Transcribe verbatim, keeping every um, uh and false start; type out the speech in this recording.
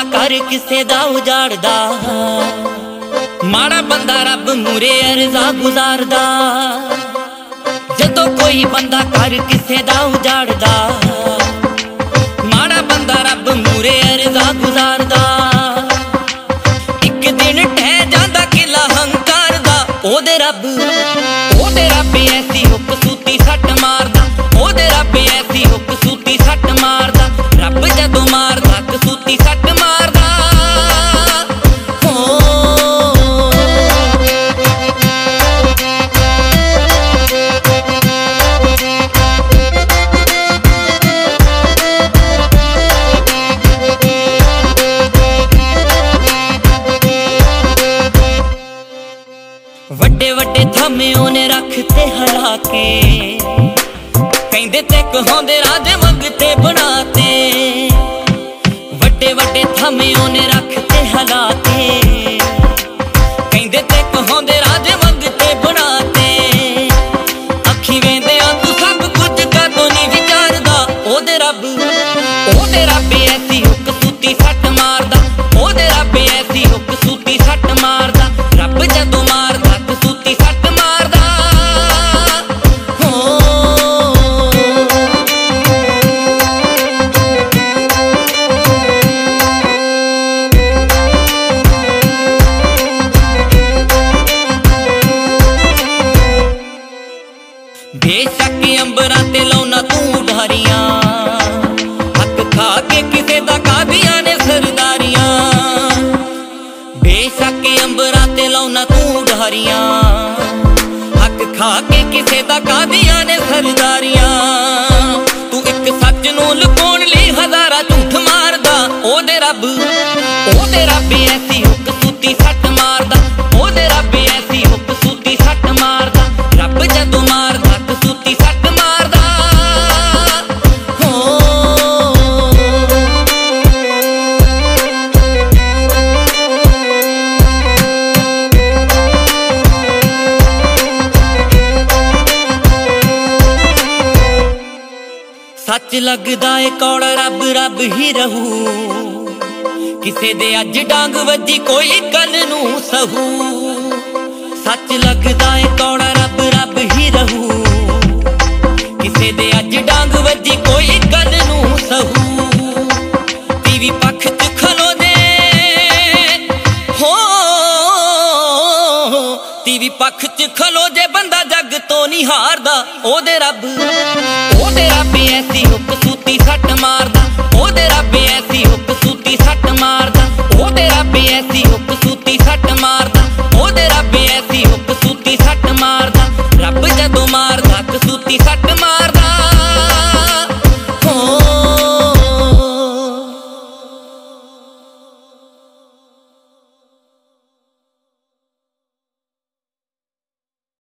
बंदा कर किसे दा उजाड़दा, माड़ा बंदा रब मूरे अर्जा गुजारदा। जदों कोई बंदा कर किसे दा उजाड़दा, माड़ा बंदा रब मूरे अर्जा गुजारदा। एक दिन टह जांदा किला हंकार दा, ओदे रब ओदे रब ऐसी हुक सूती सट मारदा, ओदे रब ऐसी हुक सूती सट मारदा। रब जदों मारदा कसूती सट मारदा। वड्डे वड्डे थमे ओने रखते हरा के, कहंदे ते कहांदे राजे मंगते बनाते। वड्डे वड्डे थमे ओने रखते हला के, कहंदे ते कहांदे राजे मंगते बनाते। अखी वेंदे आ तू सब कुछ कदों नहीं विचारदा, ओदे रब ओदे रब ऐसी हुक सूती सट मारदा, ओदे रब ऐसी हुक सूती सट मारदा। रब जदों मारदा कसूती सट मारदा। बेशक अंबरां ते लाउना तू उडारियां, हक खा के किसे दा कादियां ने सरदारियां। बेशक अंबरां ते लाउना तू उडारियां, हक खा के किसे दा कादियां ने सरदारियां। तू एक सच नूं लुकाउण लई हज़ारां झूठ मारदा, ओदे रब ओदे रब ऐसी हुक सूती सट मारदा, ओदे रब ऐसी हुक सूती सट मारदा। रब जदों मारदा कसूती सट मारदा। सच लगदा ए कौड़ा रब रब ही रहू, किसे दे अज डांग वजी कोई कल नूं सहू। सच लगदा ए कौड़ा रब रब ही रहू, किसे दे अज डांग वजी कोई कल नूं सहू। तीवी पक्ष च खलो दे हो, तीवी पक्ष च खलो जे बंदा जग तो नहीं हारदा, ओदे रब